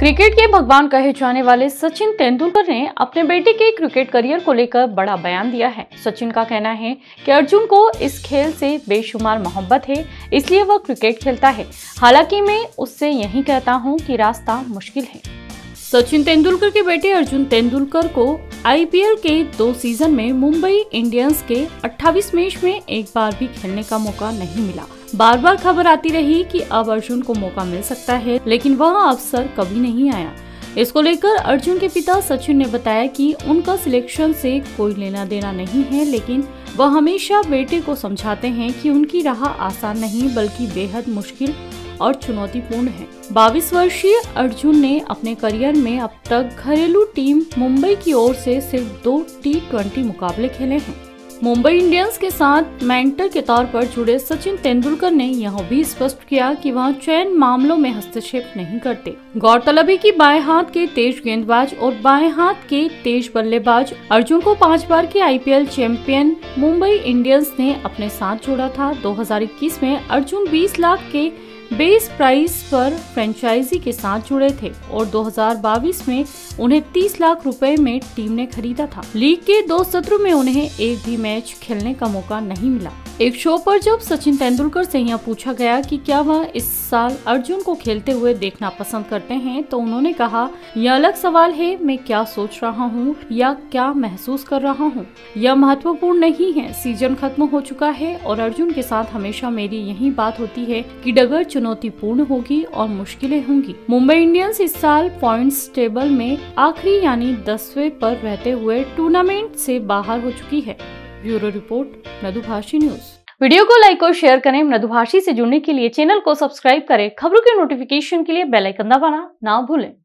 Cricket के भगवान कहे जाने वाले सचिन तेंदुलकर ने अपने बेटे के क्रिकेट करियर को लेकर बड़ा बयान दिया है। सचिन का कहना है कि अर्जुन को इस खेल से बेशुमार मोहब्बत है, इसलिए वह क्रिकेट खेलता है। हालांकि मैं उससे यही कहता हूं कि रास्ता मुश्किल है। सचिन तेंदुलकर के बेटे अर्जुन तेंदुलकर को आईपीएल के 2 सीजन में मुंबई इंडियंस के 28 मैच में एक बार भी खेलने का मौका नहीं मिला। बार बार खबर आती रही कि अब अर्जुन को मौका मिल सकता है, लेकिन वह अवसर कभी नहीं आया। इसको लेकर अर्जुन के पिता सचिन ने बताया कि उनका सिलेक्शन से कोई लेना देना नहीं है, लेकिन वह हमेशा बेटे को समझाते हैं कि उनकी राह आसान नहीं बल्कि बेहद मुश्किल और चुनौतीपूर्ण है। 22 वर्षीय अर्जुन ने अपने करियर में अब तक घरेलू टीम मुंबई की ओर से सिर्फ 2 T20 मुकाबले खेले हैं। मुंबई इंडियंस के साथ मेंटर के तौर पर जुड़े सचिन तेंदुलकर ने यह भी स्पष्ट किया कि वह चयन मामलों में हस्तक्षेप नहीं करते। गौरतलब है कि बाएं हाथ के तेज गेंदबाज और बाएं हाथ के तेज बल्लेबाज अर्जुन को 5 बार के आईपीएल चैंपियन मुंबई इंडियंस ने अपने साथ जोड़ा था। 2021 में अर्जुन 20 लाख के बेस प्राइस पर फ्रेंचाइजी के साथ जुड़े थे और 2022 में उन्हें 30 लाख रुपए में टीम ने खरीदा था। लीग के 2 सत्रों में उन्हें एक भी मैच खेलने का मौका नहीं मिला। एक शो पर जब सचिन तेंदुलकर से यह पूछा गया कि क्या वह इस साल अर्जुन को खेलते हुए देखना पसंद करते हैं, तो उन्होंने कहा, यह अलग सवाल है, मैं क्या सोच रहा हूँ या क्या महसूस कर रहा हूँ यह महत्वपूर्ण नहीं है। सीजन खत्म हो चुका है और अर्जुन के साथ हमेशा मेरी यही बात होती है कि डगर चुनौतीपूर्ण होगी और मुश्किलें होंगी। मुंबई इंडियंस इस साल पॉइंट्स टेबल में आखिरी यानी 10वें पर रहते हुए टूर्नामेंट से बाहर हो चुकी है। Bureau report, Mridubhashi news. Video को लाइक और शेयर करें। मृदुभाषी से जुड़ने के लिए चैनल को सब्सक्राइब करें। खबरों के नोटिफिकेशन के लिए बेल आइकन दबाना ना भूलें।